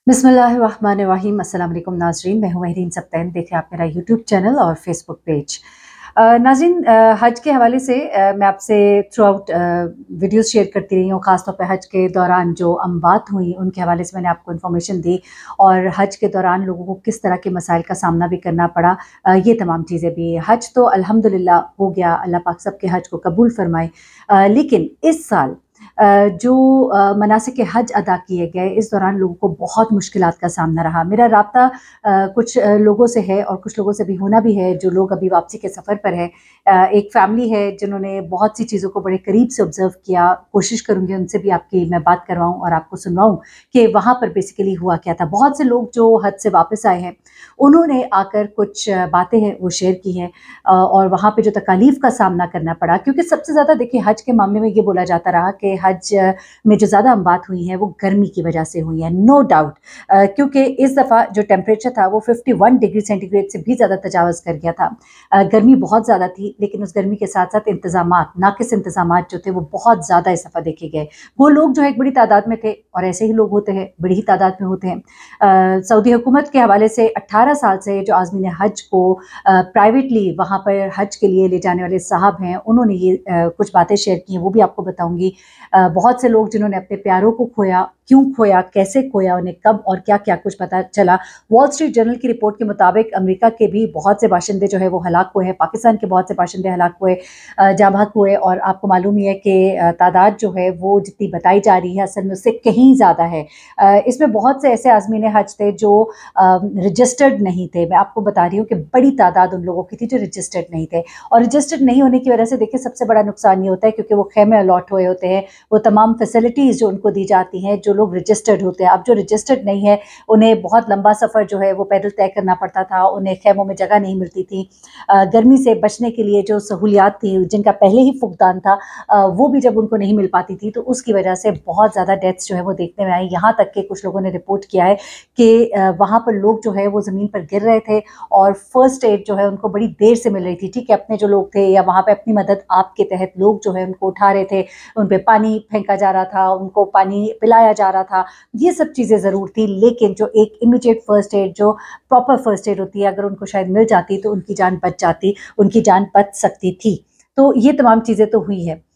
बिस्मिल्लाहिर्रहमानिर्रहीम। अस्सलाम वालेकुम नाज़रीन, मैं हूँ महरीन सब्तैन। देखें आप मेरा यूट्यूब चैनल और फेसबुक पेज। नाज़रीन, हज के हवाले से मैं आपसे थ्रू आउट वीडियोज़ शेयर करती रही हूँ। ख़ासतौर पे हज के दौरान जो अमवात हुई उनके हवाले से मैंने आपको इन्फॉर्मेशन दी, और हज के दौरान लोगों को किस तरह के मसाइल का सामना भी करना पड़ा, ये तमाम चीज़ें भी। हज तो अल्हम्दुलिल्लाह हो गया, अल्लाह पाक सबके हज को कबूल फरमाए। लेकिन इस साल जो मनासिक हज अदा किए गए, इस दौरान लोगों को बहुत मुश्किलात का सामना रहा। मेरा राब्ता कुछ लोगों से है और कुछ लोगों से भी होना भी है जो लोग अभी वापसी के सफ़र पर है। एक फैमिली है जिन्होंने बहुत सी चीज़ों को बड़े करीब से ऑब्ज़र्व किया। कोशिश करूँगी उनसे भी आपकी मैं बात करवाऊँ और आपको सुनवाऊँ कि वहाँ पर बेसिकली हुआ क्या था। बहुत से लोग जो हज से वापस आए हैं, उन्होंने आकर कुछ बातें हैं वो शेयर की हैं, और वहाँ पे जो तकालीफ का सामना करना पड़ा, क्योंकि सबसे ज़्यादा देखिए हज के मामले में ये बोला जाता रहा कि हज में जो ज़्यादा अमवात हुई हैं वो गर्मी की वजह से हुई हैं, नो डाउट। क्योंकि इस दफ़ा जो टेम्परेचर था वो 51 डिग्री सेंटीग्रेड से भी ज़्यादा तजावज़ कर गया था। गर्मी बहुत ज़्यादा थी, लेकिन उस गर्मी के साथ साथ इंतज़ामात, नाक़िस इंतज़ामात जो थे वो बहुत ज़्यादा इस दफ़ा देखे गए। वो लोग जो है एक बड़ी तादाद में थे, और ऐसे ही लोग होते हैं, बड़ी ही तादाद में होते हैं। सऊदी हुकूमत के हवाले से 18 साल से जो आज़मीन हज को प्राइवेटली वहाँ पर हज के लिए ले जाने वाले साहब हैं, उन्होंने ये कुछ बातें शेयर की हैं, वो भी आपको बताऊँगी। बहुत से लोग जिन्होंने अपने प्यारों को खोया, क्यों खोया, कैसे खोया, उन्हें कब और क्या-क्या कुछ पता चला। वॉल स्ट्रीट जर्नल की रिपोर्ट के मुताबिक अमेरिका के भी बहुत से बाशिंदे जो है वो हलाक हुए हैं, पाकिस्तान के बहुत से बाशिंदे हलाक हुए, जाँ बहक हुए, और आपको मालूम ही है कि तादाद जो है वो जितनी बताई जा रही है असल में उससे कहीं ज़्यादा है। इसमें बहुत से ऐसे आज़मीन हज थे जो रजिस्टर्ड नहीं थे। मैं आपको बता रही हूँ कि बड़ी तादाद उन लोगों की थी जो रजिस्टर्ड नहीं थे, और रजिस्टर्ड नहीं होने की वजह से देखिए सबसे बड़ा नुकसान ये होता है क्योंकि वो खेमे अलॉट हुए होते हैं, वो तमाम फैसिलिटीज़ जो उनको दी जाती हैं, जो लोग रजिस्टर्ड होते हैं। अब जो रजिस्टर्ड नहीं है उन्हें बहुत लंबा सफ़र जो है वो पैदल तय करना पड़ता था, उन्हें खेमों में जगह नहीं मिलती थी। गर्मी से बचने के लिए जो सहूलियात थी जिनका पहले ही फुकदान था, वो भी जब उनको नहीं मिल पाती थी तो उसकी वजह से बहुत ज़्यादा डेथ्स जो है वो देखने में आई। यहाँ तक कि कुछ लोगों ने रिपोर्ट किया है कि वहाँ पर लोग जो है वो ज़मीन पर गिर रहे थे, और फर्स्ट एड जो है उनको बड़ी देर से मिल रही थी। ठीक है, अपने जो लोग थे या वहाँ पे अपनी मदद आप के तहत लोग जो है उनको उठा रहे थे, उन पे पानी फेंका जा रहा था, उनको पानी पिलाया जा रहा था, ये सब चीज़ें ज़रूर थी। लेकिन जो एक इमीडिएट फर्स्ट एड, जो प्रॉपर फर्स्ट एड होती है, अगर उनको शायद मिल जाती तो उनकी जान बच जाती, उनकी जान बच सकती थी। तो ये तमाम चीज़ें तो हुई है।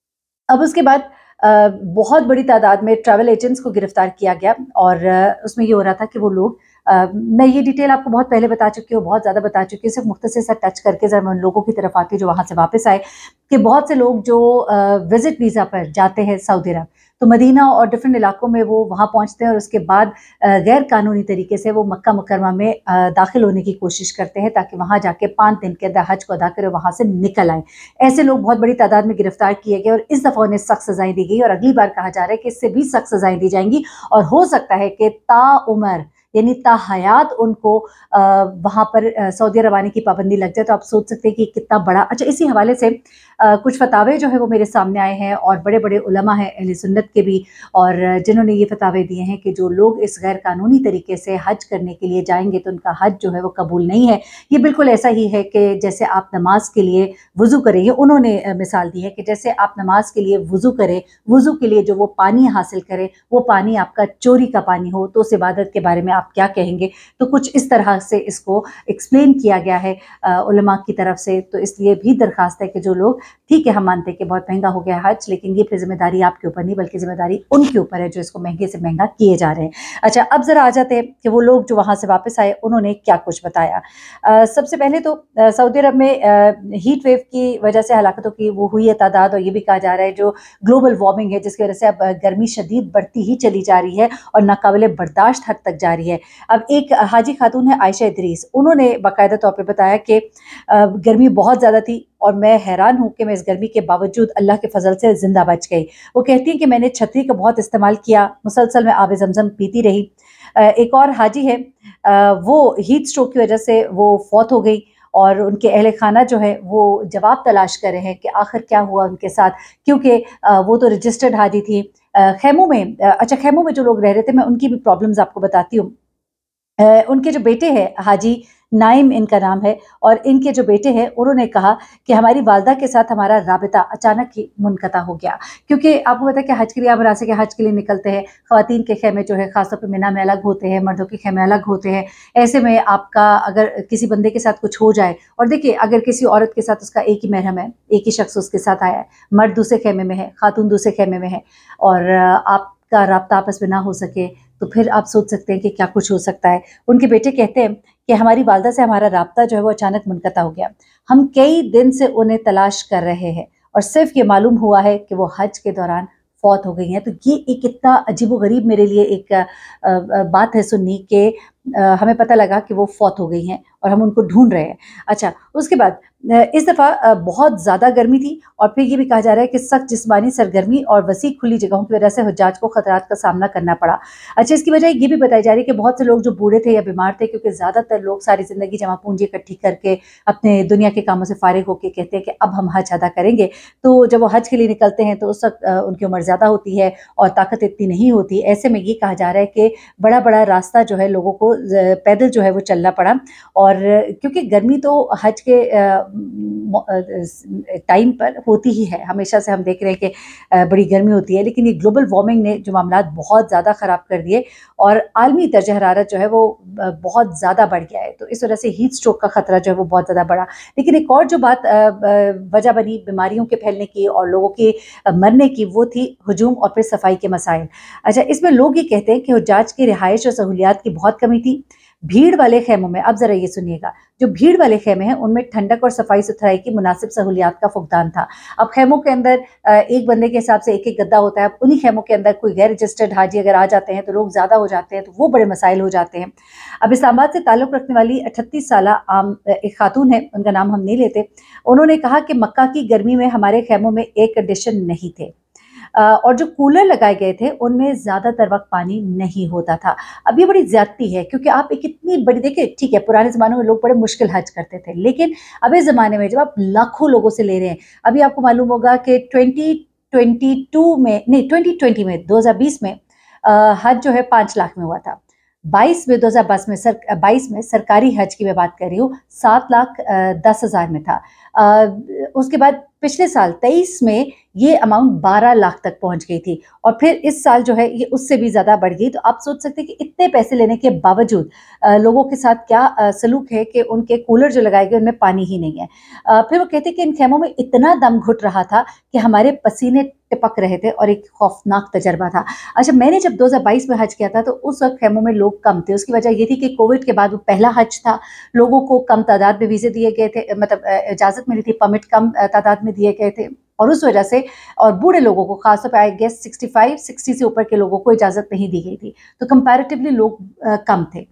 अब उसके बाद बहुत बड़ी तादाद में ट्रैवल एजेंट्स को गिरफ्तार किया गया, और उसमें ये हो रहा था कि वो लोग, मैं ये डिटेल आपको बहुत पहले बता चुकी हूँ, बहुत ज़्यादा बता चुकी हूँ, सिर्फ मुख्तसर सा टच करके ज़रा मैं उन लोगों की तरफ आती हूँ जो वहाँ से वापस आए, कि बहुत से लोग जो विज़िट वीज़ा पर जाते हैं सऊदी अरब, तो मदीना और डिफरेंट इलाकों में वो वहाँ पहुँचते हैं, और उसके बाद गैर कानूनी तरीके से वो मक्का मुकरमा में दाखिल होने की कोशिश करते हैं ताकि वहाँ जाके 5 दिन के अंदर हज को अदा करें, वहाँ से निकल आएँ। ऐसे लोग बहुत बड़ी तादाद में गिरफ्तार किए गए, और इस दफ़ा उन्हें सख्त सज़ाएँ दी गई, और अगली बार कहा जा रहा है कि इससे भी सख्त सज़ाएँ दी जाएँगी, और हो सकता है कि ताउम्र यानी ताहयात उनको वहाँ पर सऊदी अरब आने की पाबंदी लग जाए। तो आप सोच सकते हैं कि कितना बड़ा। अच्छा, इसी हवाले से कुछ फतावे जो है वो मेरे सामने आए हैं, और बड़े-बड़े उलमा हैं अहले सुन्नत के भी, और जिन्होंने ये फतावे दिए हैं कि जो लोग इस गैर कानूनी तरीके से हज करने के लिए जाएँगे तो उनका हज जो है वो कबूल नहीं है। ये बिल्कुल ऐसा ही है कि जैसे आप नमाज के लिए वुज़ू करें, ये उन्होंने मिसाल दी है कि जैसे आप नमाज के लिए वुज़ू करें, वुज़ू के लिए जो वो पानी हासिल करें, वो पानी आपका चोरी का पानी हो, तो उस इबादत के बारे में आप क्या कहेंगे? तो कुछ इस तरह से इसको एक्सप्लेन किया गया है उलमा की तरफ से। तो इसलिए भी दरख्वास्त है कि जो लोग, ठीक है हम मानते हैं कि बहुत महंगा हो गया हज, लेकिन ये फिर जिम्मेदारी आपके ऊपर नहीं बल्कि जिम्मेदारी उनके ऊपर है जो इसको महंगे से महंगा किए जा रहे हैं। अच्छा, अब ज़रा आ जाते हैं कि वो लोग जो वहाँ से वापस आए उन्होंने क्या कुछ बताया। सबसे पहले तो सऊदी अरब में हीट वेव की वजह से हलाकतों की वो हुई है तादाद, और ये भी कहा जा रहा है जो ग्लोबल वार्मिंग है जिसकी वजह से अब गर्मी शदीद बढ़ती ही चली जा रही है और नाकाबिले बर्दाश्त हद तक जा रही है। अब एक हाजी खातून है आयशा इदरीस, उन्होंने बाकायदा तौर पे बताया कि गर्मी बहुत ज़्यादा थी, और मैं हैरान हूँ कि मैं इस गर्मी के बावजूद अल्लाह के फजल से ज़िंदा बच गई। वो कहती हैं कि मैंने छतरी का बहुत इस्तेमाल किया, मुसलसल मैं आब ज़मज़म पीती रही। एक और हाजी है, वो हीट स्ट्रोक की वजह से वो फौत हो गई, और उनके अहले खाना जो है वो जवाब तलाश कर रहे हैं कि आखिर क्या हुआ उनके साथ, क्योंकि वो तो रजिस्टर्ड हाजी थी। खेमों में, अच्छा खेमों में जो लोग रह रहे थे, मैं उनकी भी प्रॉब्लम्स आपको बताती हूँ। उनके जो बेटे हैं हाजी, नाइम इनका नाम है, और इनके जो बेटे हैं उन्होंने कहा कि हमारी वालदा के साथ हमारा राबिता अचानक ही मुनक़ता हो गया, क्योंकि आपको पता है कि हज के लिए आप मनासिक हज के लिए निकलते हैं, ख़वातीन के खेमे जो है ख़ासतौर पे मिना में अलग होते हैं, मर्दों के खेमे अलग होते हैं। ऐसे में आपका अगर किसी बंदे के साथ कुछ हो जाए, और देखिए अगर किसी औरत के साथ उसका एक ही महरम है, एक ही शख्स उसके साथ आया है, मर्द दूसरे खेमे में है, खातून दूसरे खेमे में है, और आपका राब्ता आपस में ना हो सके, तो फिर आप सोच सकते हैं कि क्या कुछ हो सकता है। उनके बेटे कहते हैं कि हमारी वालदा से हमारा राब्ता जो है वो अचानक मुनक़ता हो गया। हम कई दिन से उन्हें तलाश कर रहे हैं और सिर्फ ये मालूम हुआ है कि वो हज के दौरान फौत हो गई हैं। तो ये एक इतना अजीबोगरीब मेरे लिए एक बात है सुननी कि हमें पता लगा कि वो फौत हो गई हैं और हम उनको ढूंढ रहे हैं। अच्छा, उसके बाद इस दफ़ा बहुत ज़्यादा गर्मी थी, और फिर ये भी कहा जा रहा है कि सख्त जिस्मानी सरगर्मी और वसी खुली जगहों की वजह से हुज्जाज को खतरात का सामना करना पड़ा। अच्छा, इसकी वजह ये भी बताई जा रही है कि बहुत से लोग जो बूढ़े थे या बीमार थे, क्योंकि ज़्यादातर लोग सारी ज़िंदगी जमा पूंजी इकट्ठी करके अपने दुनिया के कामों से फारिग होकर कहते हैं कि अब हम हज अदा करेंगे, तो जब वो हज के लिए निकलते हैं तो उस वक्त उनकी उम्र ज़्यादा होती है और ताकत इतनी नहीं होती। ऐसे में ये कहा जा रहा है कि बड़ा बड़ा रास्ता जो है लोगों को पैदल जो है वो चलना पड़ा, और क्योंकि गर्मी तो हज के टाइम पर होती ही है, हमेशा से हम देख रहे हैं कि बड़ी गर्मी होती है, लेकिन ये ग्लोबल वार्मिंग ने जो मामलात बहुत ज़्यादा ख़राब कर दिए और आलमी दर्जा हरारत जो है वो बहुत ज़्यादा बढ़ गया है, तो इस वजह से हीट स्ट्रोक का ख़तरा जो है वो बहुत ज़्यादा बढ़ा। लेकिन एक और जो बात वजह बनी बीमारियों के फैलने की और लोगों के मरने की, वो थी हुजूम और फिर सफाई के मसाइल। अच्छा, इसमें लोग ये कहते हैं कि हुज्जाज की रिहाइश और सहूलियात की बहुत कमी थी। भीड़ वाले खेमों में, अब ज़रा ये सुनिएगा, जो भीड़ वाले खेमे हैं उनमें ठंडक और सफाई सुथराई की मुनासिब सहूलियात का फुकदान था। अब खेमों के अंदर एक बंदे के हिसाब से एक एक गद्दा होता है। अब उन्हीं खेमों के अंदर कोई गैर रजिस्टर्ड हाजी अगर आ जाते हैं तो लोग ज़्यादा हो जाते हैं, तो वो बड़े मसाइल हो जाते हैं। अब इस्लामाबाद से ताल्लुक़ रखने वाली 38 साला एक खातून है, उनका नाम हम नहीं लेते, उन्होंने कहा कि मक्का की गर्मी में हमारे खेमों में एयर कंडीशन नहीं थे, और जो कूलर लगाए गए थे उनमें ज़्यादातर वक्त पानी नहीं होता था। अब ये बड़ी ज़्यादती है, क्योंकि आप एक इतनी बड़ी, देखिए ठीक है पुराने ज़माने में लोग बड़े मुश्किल हज करते थे, लेकिन अब इस ज़माने में जब आप लाखों लोगों से ले रहे हैं, अभी आपको मालूम होगा कि 2022 में नहीं 2020 में 2020 में हज जो है 5 लाख में हुआ था। 22 में सरकारी हज की मैं बात कर रही हूँ 7,10,000 में था। उसके बाद पिछले साल 23 में ये अमाउंट 12 लाख तक पहुंच गई थी, और फिर इस साल जो है ये उससे भी ज़्यादा बढ़ गई। तो आप सोच सकते हैं कि इतने पैसे लेने के बावजूद लोगों के साथ क्या सलूक है कि उनके कूलर जो लगाए गए उनमें पानी ही नहीं है। फिर वो कहते हैं कि इन खेमों में इतना दम घुट रहा था कि हमारे पसीने टिपक रहे थे और एक खौफनाक तजर्बा था। अच्छा, मैंने जब 2022 में हज किया था तो उस वक्त खेमों में लोग कम थे। उसकी वजह ये थी कि कोविड के बाद वो पहला हज था, लोगों को कम तादाद में वीज़े दिए गए थे, मतलब इजाज़त मिली थी, परमिट कम तादाद में दिए गए थे, और उस वजह से और बूढ़े लोगों को खासतौर पर आई गेस 65-60 से ऊपर के लोगों को इजाज़त नहीं दी गई थी, तो कंपैरेटिवली लोग कम थे।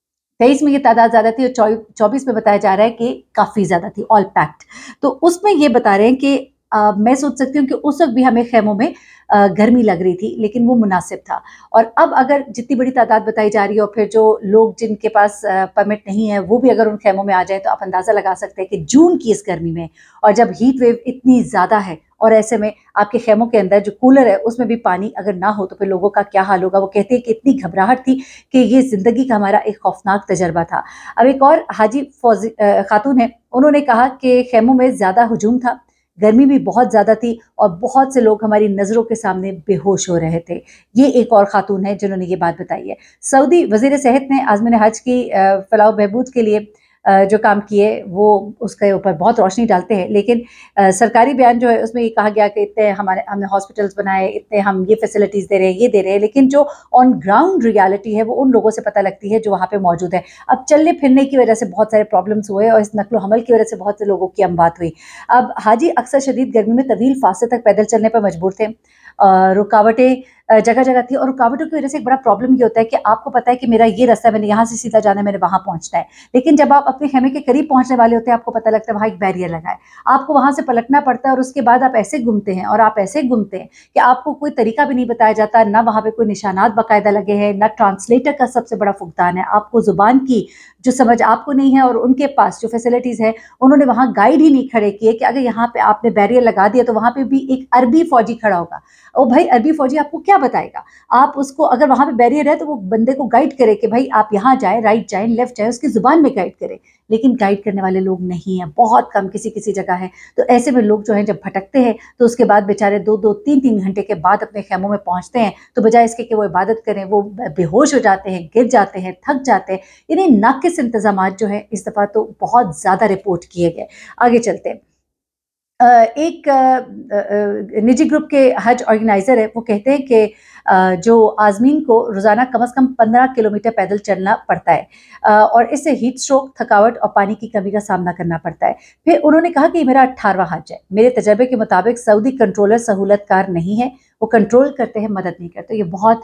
23 में ये तादाद ज़्यादा थी और 24 में बताया जा रहा है कि काफ़ी ज़्यादा थी, ऑल पैक्ड। तो उसमें ये बता रहे हैं कि मैं सोच सकती हूँ कि उस वक्त भी हमें खेमों में गर्मी लग रही थी, लेकिन वो मुनासिब था। और अब अगर जितनी बड़ी तादाद बताई जा रही है और फिर जो लोग जिनके पास परमिट नहीं है वो भी अगर उन खेमों में आ जाए, तो आप अंदाज़ा लगा सकते हैं कि जून की इस गर्मी में, और जब हीट वेव इतनी ज़्यादा है, और ऐसे में आपके खेमों के अंदर जो कूलर है उसमें भी पानी अगर ना हो तो फिर लोगों का क्या हाल होगा। वो कहते हैं कि इतनी घबराहट थी कि ये ज़िंदगी का हमारा एक खौफनाक तजर्बा था। अब एक और हाजी फौजी खातून है, उन्होंने कहा कि खेमों में ज़्यादा हुजूम था, गर्मी भी बहुत ज़्यादा थी और बहुत से लोग हमारी नज़रों के सामने बेहोश हो रहे थे। ये एक और खातून है जिन्होंने ये बात बताई है। सऊदी वज़ीर सेहत ने आज़मीन हज की फलाह बहबूद के लिए जो काम किए वो उसके ऊपर बहुत रोशनी डालते हैं, लेकिन सरकारी बयान जो है उसमें ये कहा गया कि इतने हमने हॉस्पिटल्स बनाए, इतने हम ये फैसिलिटीज़ दे रहे हैं, ये दे रहे हैं, लेकिन जो ऑन ग्राउंड रियलिटी है वो उन लोगों से पता लगती है जो वहाँ पे मौजूद है। अब चलने फिरने की वजह से बहुत सारे प्रॉब्लम्स हुए और इस नकलो हमल की वजह से बहुत से लोगों की अमवात हुई। अब हाजी अक्सर शदीद गर्मी में तवील फासले तक पैदल चलने पर मजबूर थे, रुकावटें जगह जगह थी, और रुकावटों की वजह से एक बड़ा प्रॉब्लम ये होता है कि आपको पता है कि मेरा ये रास्ता, मैंने यहाँ से सीधा जाना है, मैंने वहाँ पहुँचना है, लेकिन जब आप अपने खेमे के करीब पहुँचने वाले होते हैं आपको पता लगता है वहाँ एक बैरियर लगा है, आपको वहाँ से पलटना पड़ता है, और उसके बाद आप ऐसे घूमते हैं और आप ऐसे घूमते हैं कि आपको कोई तरीका भी नहीं बताया जाता, ना वहाँ पे कोई निशानात बाकायदा लगे हैं, ना ट्रांसलेटर का सबसे बड़ा फुकदान है, आपको ज़ुबान की जो समझ आपको नहीं है, और उनके पास जो फैसिलिटीज़ है उन्होंने वहाँ गाइड ही नहीं खड़े किए कि अगर यहाँ पे आपने बैरियर लगा दिया तो वहाँ पे भी एक अरबी फौजी खड़ा होगा। ओ भाई, अरबी फौजी आपको क्या بتائے گا؟ آپ اس کو اگر وہاں پہ بیریئر ہے تو وہ بندے کو گائیڈ کرے کہ بھائی آپ یہاں جائیں، رائٹ جائیں، لیفٹ جائیں، اس کی زبان میں گائیڈ کرے، لیکن گائیڈ کرنے والے لوگ نہیں ہیں، بہت کم کسی کسی جگہ ہے۔ تو ایسے میں لوگ جو ہیں جب بھٹکتے ہیں تو اس کے بعد بیچارے 2-2 3 گھنٹے کے بعد اپنے خیموں میں پہنچتے ہیں، تو بجائے اس کے کہ وہ عبادت کریں وہ بے ہوش ہو جاتے ہیں، گر جاتے ہیں، تھک جاتے ہیں۔ یعنی ناقص انتظامات جو ہیں اس دفعہ تو بہت زیادہ رپورٹ کیے گئے۔ آگے چلتے ہیں، ایک نجی گروپ کے حج آرگنائزر ہے، وہ کہتے ہیں کہ جو عازمین کو روزانہ کم از کم 15 کلومیٹر پیدل چلنا پڑتا ہے اور اس سے ہیٹ سٹروک، تھکاوٹ اور پانی کی کمی کا سامنا کرنا پڑتا ہے۔ پھر انہوں نے کہا کہ یہ میرا 18واں حج ہے، میرے تجربے کے مطابق سعودی کنٹرولر سہولت کار نہیں ہے، وہ کنٹرول کرتے ہیں، مدد نہیں کرتے۔ یہ بہت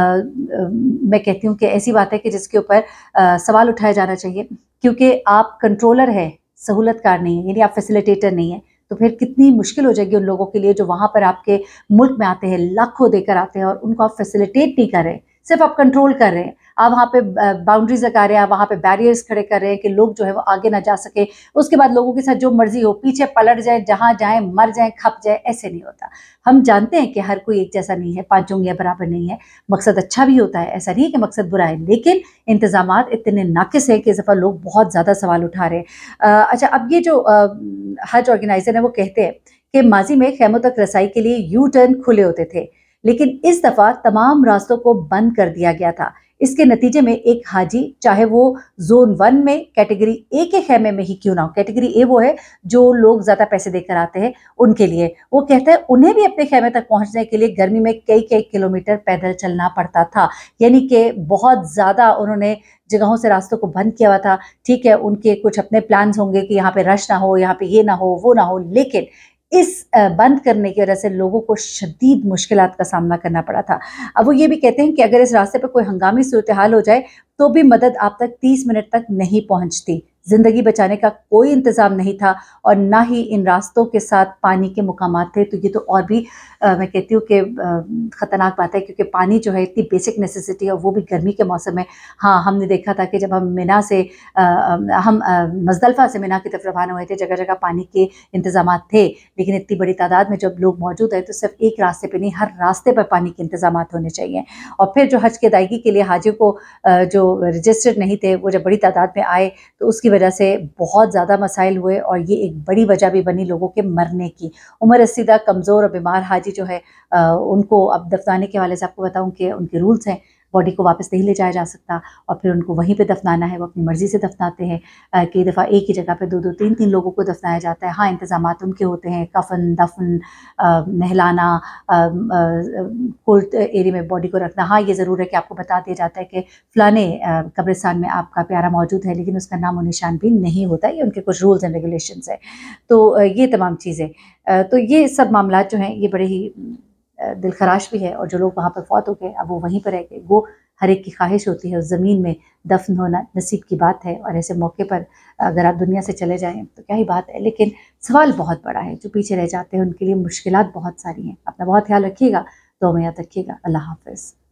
میں کہتی ہوں کہ ایسی بات ہے کہ جس کے اوپر سوال اٹھایا جانا چاہیے، کیونکہ آپ کنٹرولر ہیں، سہولت کار نہیں ہے، یعنی آپ فیسیلیٹیٹر نہیں ہیں، تو پھر کتنی مشکل ہو جائے گی ان لوگوں کے لیے جو وہاں پر آپ کے ملک میں آتے ہیں، لاکھوں دے کر آتے ہیں اور ان کو آپ فیسیلیٹیٹ نہیں کر رہے ہیں، صرف آپ کنٹرول کر رہے ہیں۔ آپ وہاں پہ باؤنڈریز لگا رہے ہیں، آپ وہاں پہ بیریئرز کھڑے کر رہے ہیں کہ لوگ جو ہے وہ آگے نہ جا سکے، اس کے بعد لوگوں کے ساتھ جو مرضی ہو، پیچھے پلٹ جائیں، جہاں جائیں، مر جائیں، کھپ جائیں، ایسے نہیں ہوتا۔ ہم جانتے ہیں کہ ہر کوئی ایک جیسا نہیں ہے، 5 انگلیاں برابر نہیں ہے، مقصد اچھا بھی ہوتا ہے، ایسا نہیں ہے کہ مقصد برا ہے، لیکن انتظامات اتنے ناقص ہیں کہ اس دفعہ لوگ بہت زیادہ سوال اٹھا رہے ہیں۔ اچھا، اب یہ جو حج آرگنائزر ہیں وہ کہتے ہیں کہ ماضی میں خیموں تک رسائی کے لیے یو ٹرن کھلے ہوتے تھے، لیکن اس دفعہ تمام راستوں کو بند کر دیا گیا تھا۔ اس کے نتیجے میں ایک حاجی چاہے وہ زون 1 میں کیٹیگری اے کے خیمے میں ہی کیوں نہ ہو، کیٹیگری اے وہ ہے جو لوگ زیادہ پیسے دے کر آتے ہیں ان کے لیے، وہ کہتے ہیں انہیں بھی اپنے خیمے تک پہنچنے کے لیے گرمی میں کئی کلومیٹر پیدل چلنا پڑتا تھا، یعنی کہ بہت زیادہ انہوں نے جگہوں سے راستوں کو بند کیا ہوا تھا۔ ٹھیک ہے، ان کے کچھ اپنے پلانز ہوں گے کہ یہاں پہ رش نہ ہو، یہاں پہ یہ نہ ہو، وہ نہ ہو، لیکن اس بند کرنے کی وجہ سے لوگوں کو شدید مشکلات کا سامنا کرنا پڑا تھا۔ اب وہ یہ بھی کہتے ہیں کہ اگر اس راستے پہ کوئی ہنگامی صورتحال ہو جائے تو بھی مدد آپ تک 30 منٹ تک نہیں پہنچتی، زندگی بچانے کا کوئی انتظام نہیں تھا اور نہ ہی ان راستوں کے ساتھ پانی کے مقامات تھے۔ تو یہ تو اور بھی میں کہتی ہوں کہ خطرناک بات ہے، کیونکہ پانی جو ہے اتنی بیسک نیسیسٹی ہے، وہ بھی گرمی کے موسم میں۔ ہاں، ہم نے دیکھا تھا کہ جب ہم مزدلفہ سے مینا کی طرف روانہ ہوئے تھے، جگہ جگہ پانی کے انتظامات تھے، لیکن اتنی بڑی تعداد میں جب لوگ موجود ہیں تو صرف ایک راستے پہ نہیں، ہر راستے پر پانی کے انتظامات ہونے چاہیے۔ اور پھر جو حج کی ادائیگی کے لیے حاجیوں کو جو رجسٹرڈ نہیں تھے وہ جب بڑی تعداد میں آئے تو اس کی وجہ سے بہت زیادہ مسائل ہوئے، اور یہ ایک بڑی وجہ بھی بنی لوگوں کے مرنے کی۔ عمر رسیدہ، کمزور اور بیمار حاجی جو ہے ان کو اب دفنانے کے حوالے سے آپ کو بتاؤں کہ ان کے رولز ہیں، باڈی کو واپس نہیں لے جایا جا سکتا اور پھر ان کو وہیں پہ دفنانا ہے، وہ اپنی مرضی سے دفناتے ہیں۔ کئی دفعہ ایک ہی جگہ پہ 2-2 3 لوگوں کو دفنایا جاتا ہے۔ ہاں، انتظامات ان کے ہوتے ہیں، کفن، دفن، نہلانا، کولڈ ایریا میں باڈی کو رکھنا۔ ہاں، یہ ضرور ہے کہ آپ کو بتا دیا جاتا ہے کہ فلانے قبرستان میں آپ کا پیارا موجود ہے، لیکن اس کا نام و نشان بھی نہیں ہوتا، یہ ان کے کچھ رولز اینڈ ریگولیشنز ہیں۔ تو یہ تمام چیزیں، تو یہ سب معاملات جو ہیں یہ بڑے ہی دل خراش بھی ہے، اور جو لوگ وہاں پر فوت ہو گئے اب وہ وہیں پر ہے کہ وہ ہر ایک کی خواہش ہوتی ہے اس زمین میں دفن ہونا، نصیب کی بات ہے، اور ایسے موقع پر اگر آپ دنیا سے چلے جائیں تو کیا ہی بات ہے، لیکن سوال بہت بڑا ہے، جو پیچھے رہ جاتے ہیں ان کے لیے مشکلات بہت ساری ہیں۔ اپنا بہت خیال رکھیے گا، دعا میں یاد رکھیے گا۔ اللہ حافظ۔